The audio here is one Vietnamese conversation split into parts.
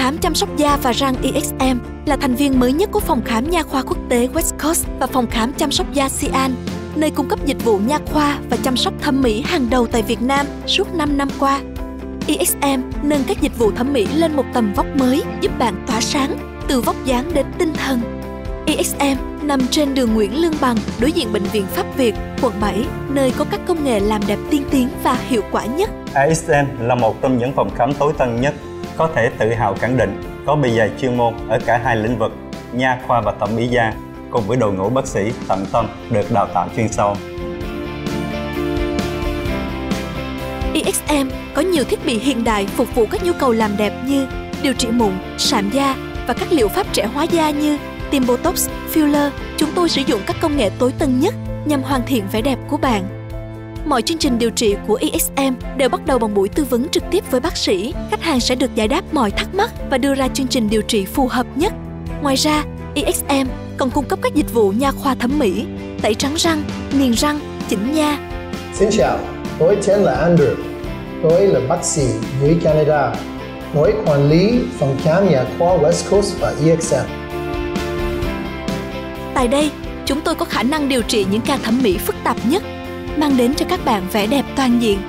khám chăm sóc da và răng EXM là thành viên mới nhất của phòng khám nha khoa quốc tế West Coast và phòng khám chăm sóc da Xi'an, nơi cung cấp dịch vụ nha khoa và chăm sóc thẩm mỹ hàng đầu tại Việt Nam suốt 5 năm qua. EXM nâng các dịch vụ thẩm mỹ lên một tầm vóc mới, giúp bạn tỏa sáng từ vóc dáng đến tinh thần. EXM nằm trên đường Nguyễn Lương Bằng, đối diện Bệnh viện Pháp Việt, quận 7, nơi có các công nghệ làm đẹp tiên tiến và hiệu quả nhất. EXM là một trong những phòng khám tối tân nhất, có thể tự hào khẳng định có bề dày chuyên môn ở cả hai lĩnh vực nha khoa và thẩm mỹ da, cùng với đội ngũ bác sĩ tận tâm được đào tạo chuyên sâu. EXM có nhiều thiết bị hiện đại phục vụ các nhu cầu làm đẹp như điều trị mụn, sạm da và các liệu pháp trẻ hóa da như tiêm Botox, filler. Chúng tôi sử dụng các công nghệ tối tân nhất nhằm hoàn thiện vẻ đẹp của bạn. Mọi chương trình điều trị của EXM đều bắt đầu bằng buổi tư vấn trực tiếp với bác sĩ. Khách hàng sẽ được giải đáp mọi thắc mắc và đưa ra chương trình điều trị phù hợp nhất. Ngoài ra, EXM còn cung cấp các dịch vụ nha khoa thẩm mỹ, tẩy trắng răng, niềng răng, chỉnh nha. Xin chào, tôi tên là Andrew. Tôi là bác sĩ người Canada. Tôi quản lý phòng khám nha khoa West Coast và EXM. Tại đây, chúng tôi có khả năng điều trị những ca thẩm mỹ phức tạp nhất, mang đến cho các bạn vẻ đẹp toàn diện.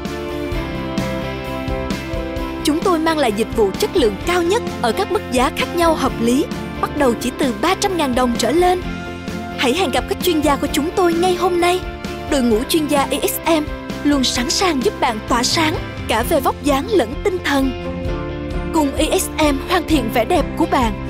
Chúng tôi mang lại dịch vụ chất lượng cao nhất ở các mức giá khác nhau hợp lý, bắt đầu chỉ từ 300.000 đồng trở lên. Hãy hẹn gặp các chuyên gia của chúng tôi ngay hôm nay. Đội ngũ chuyên gia EXM luôn sẵn sàng giúp bạn tỏa sáng cả về vóc dáng lẫn tinh thần. Cùng EXM hoàn thiện vẻ đẹp của bạn.